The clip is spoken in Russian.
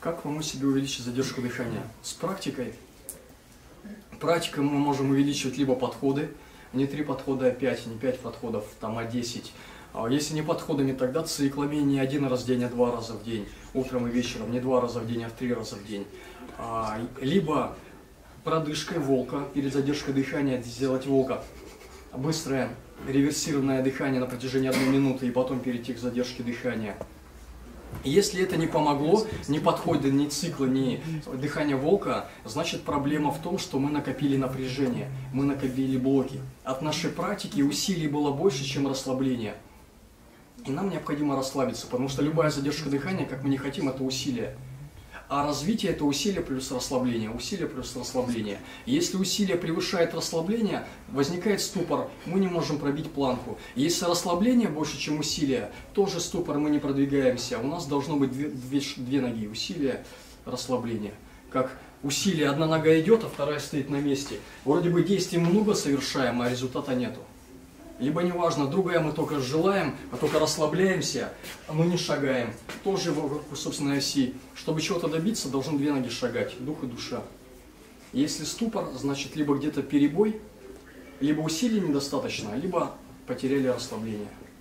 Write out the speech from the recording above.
Как помочь себе увеличить задержку дыхания? С практикой. Практикой мы можем увеличивать либо подходы, не 3 подхода, а 5, не 5 подходов, там, а 10. Если не подходами, тогда циклами не 1 раз в день, а 2 раза в день, утром и вечером, не 2 раза в день, а 3 раза в день. Либо продышкой волка, перед задержкой дыхания сделать волка. Быстрое реверсированное дыхание на протяжении 1 минуты и потом перейти к задержке дыхания. Если это не помогло, ни подходы, ни циклы, ни дыхание волка, значит проблема в том, что мы накопили напряжение, мы накопили блоки. От нашей практики усилий было больше, чем расслабления. И нам необходимо расслабиться, потому что любая задержка дыхания, как мы не хотим, это усилие. А развитие – это усилие плюс расслабление, усилие плюс расслабление. Если усилие превышает расслабление, возникает ступор, мы не можем пробить планку. Если расслабление больше, чем усилие, тоже ступор, мы не продвигаемся. У нас должно быть две ноги – усилие, расслабление. Как усилие, одна нога идет, а вторая стоит на месте. Вроде бы действий много совершаем, а результата нету. Либо неважно, другая мы только желаем, а только расслабляемся, а мы не шагаем. Тоже вокруг собственной оси. Чтобы чего-то добиться, должны 2 ноги шагать, дух и душа. Если ступор, значит либо где-то перебой, либо усилий недостаточно, либо потеряли расслабление.